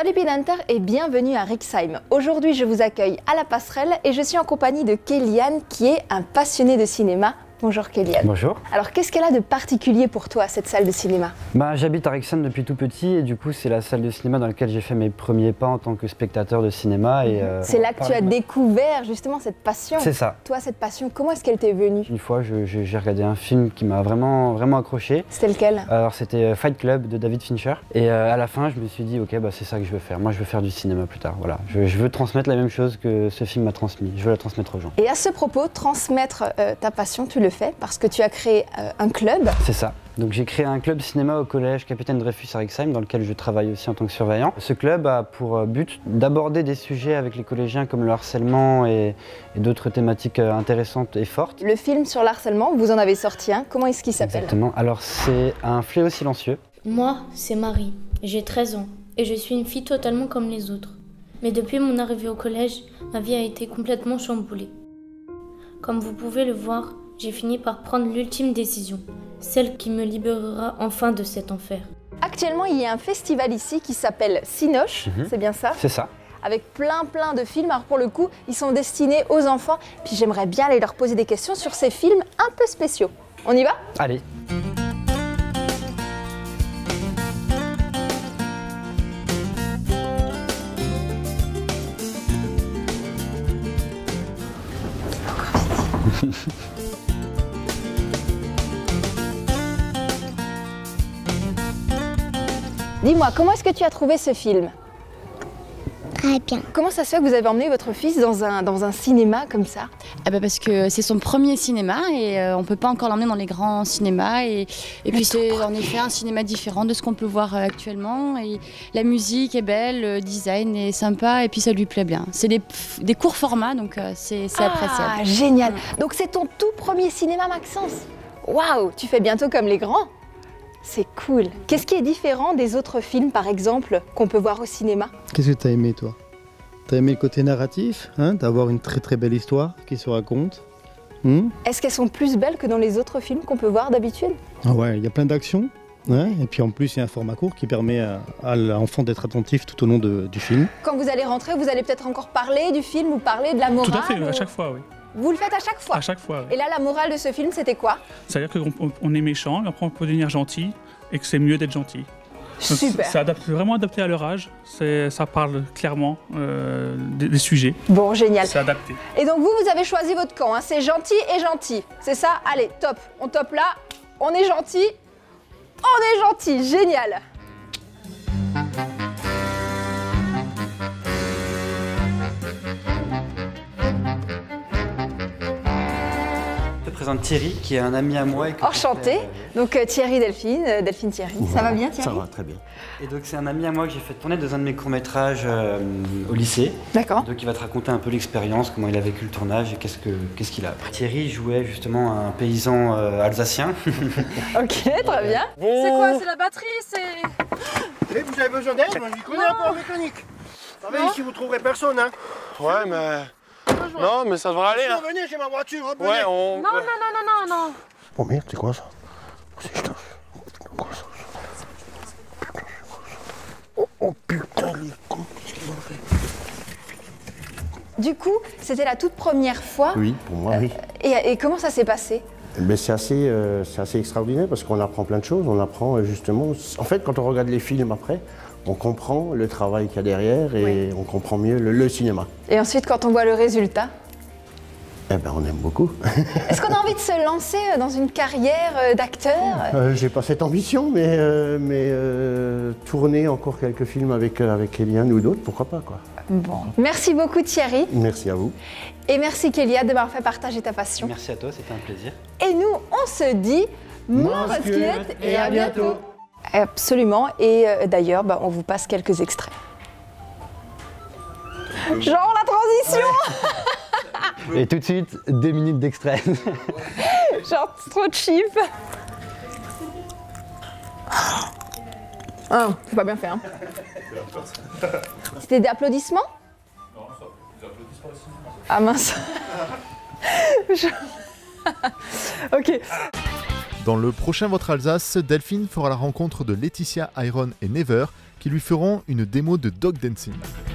Salut Pédinter et bienvenue à Rixheim. Aujourd'hui, je vous accueille à la passerelle et je suis en compagnie de Kéliane qui est un passionné de cinéma. Bonjour Kéliane. Bonjour. Alors qu'est-ce qu'elle a de particulier pour toi, cette salle de cinéma? J'habite à Rixheim depuis tout petit et du coup c'est la salle de cinéma dans laquelle j'ai fait mes premiers pas en tant que spectateur de cinéma. C'est là que tu as découvert justement cette passion. C'est ça. Toi, cette passion, comment est-ce qu'elle t'est venue? Une fois j'ai regardé un film qui m'a vraiment accroché. C'était lequel? Alors c'était Fight Club de David Fincher et à la fin je me suis dit ok c'est ça que je veux faire. Moi je veux faire du cinéma plus tard. Voilà. Je veux transmettre la même chose que ce film m'a transmis. Je veux la transmettre aux gens. Et à ce propos, transmettre ta passion, tu le fais parce que tu as créé un club. C'est ça. Donc j'ai créé un club cinéma au collège Capitaine Dreyfus à Rixheim dans lequel je travaille aussi en tant que surveillant. Ce club a pour but d'aborder des sujets avec les collégiens comme le harcèlement et d'autres thématiques intéressantes et fortes. Le film sur le harcèlement, vous en avez sorti un, comment est-ce qu'il s'appelle? Exactement, alors c'est Un fléau silencieux. Moi, c'est Marie, j'ai 13 ans et je suis une fille totalement comme les autres. Mais depuis mon arrivée au collège, ma vie a été complètement chamboulée. Comme vous pouvez le voir, j'ai fini par prendre l'ultime décision, celle qui me libérera enfin de cet enfer. Actuellement, il y a un festival ici qui s'appelle Cinoche, c'est bien ça? C'est ça. Avec plein de films. Alors pour le coup, ils sont destinés aux enfants. Puis j'aimerais bien aller leur poser des questions sur ces films un peu spéciaux. On y va? Allez. Dis-moi, comment est-ce que tu as trouvé ce film? Très bien. Comment ça se fait que vous avez emmené votre fils dans un cinéma comme ça? Parce que c'est son premier cinéma et on ne peut pas encore l'emmener dans les grands cinémas. Et puis c'est en effet un cinéma différent de ce qu'on peut voir actuellement. Et la musique est belle, le design est sympa et puis ça lui plaît bien. C'est des courts formats, donc c'est appréciable. Ah, génial! Donc c'est ton tout premier cinéma, Maxence? Waouh! Tu fais bientôt comme les grands? C'est cool. Qu'est-ce qui est différent des autres films, par exemple, qu'on peut voir au cinéma? Qu'est-ce que tu as aimé, toi? Tu as aimé le côté narratif, hein, d'avoir une très belle histoire qui se raconte. Est-ce qu'elles sont plus belles que dans les autres films qu'on peut voir d'habitude? Ah ouais, il y a plein d'actions. Ouais, et puis en plus, il y a un format court qui permet à l'enfant d'être attentif tout au long du film. Quand vous allez rentrer, vous allez peut-être encore parler du film ou parler de la morale? Tout à fait, à chaque fois, oui. Vous le faites à chaque fois? À chaque fois, oui. Et là, la morale de ce film, c'était quoi? C'est-à-dire qu'on est méchant, après on peut devenir gentil, et que c'est mieux d'être gentil. Donc, super. C'est vraiment adapté à leur âge, ça parle clairement des sujets. Bon, génial. C'est adapté. Et donc vous avez choisi votre camp, hein. C'est gentil et gentil. C'est ça? Allez, top. On top là, on est gentil, génial. Je te présente Thierry qui est un ami à moi. Enchanté. Donc Thierry, Delphine Thierry. Voilà. Ça va bien Thierry? Ça va, très bien. Et donc c'est un ami à moi que j'ai fait tourner dans un de mes courts-métrages au lycée. D'accord. Donc il va te raconter un peu l'expérience, comment il a vécu le tournage et qu'est-ce qu'il a appris. Thierry jouait justement un paysan alsacien. Ok, très bien. C'est quoi? C'est la batterie? C'est... Et vous avez besoin d'aide? Moi, je connais un peu en mécanique. Savez, ici, vous trouverez personne, hein? Ouais, mais... Non, mais ça devrait aller, là. Venez, j'ai ma voiture, hop, Ouais, venez. on... Non. Oh merde, c'est quoi ça? C'est quoi ça? Oh putain, les cons, qu'est-ce qu'ils ont fait? Du coup, c'était la toute première fois. Oui, pour moi, oui. Et comment ça s'est passé? C'est assez extraordinaire parce qu'on apprend plein de choses. On apprend justement... En fait, quand on regarde les films après, on comprend le travail qu'il y a derrière et on comprend mieux le cinéma. Et ensuite, quand on voit le résultat? Eh ben, on aime beaucoup. Est-ce qu'on a envie de se lancer dans une carrière d'acteur? J'ai pas cette ambition, mais tourner encore quelques films avec Kéliane ou d'autres, pourquoi pas, quoi. Bon. Merci beaucoup Thierry. Merci à vous. Et merci Kéliane de m'avoir fait partager ta passion. Merci à toi, c'était un plaisir. Et nous, on se dit Mosquette et à bientôt. Absolument. Et d'ailleurs, on vous passe quelques extraits. Genre la transition. Et tout de suite, 2 minutes d'extrait. Genre trop cheap. Ah, c'est pas bien fait, hein. C'était des applaudissements? Non, ça, des applaudissements aussi. Ah mince. Ok. Dans le prochain Votre Alsace, Delphine fera la rencontre de Laetitia, Iron et Never qui lui feront une démo de dog dancing.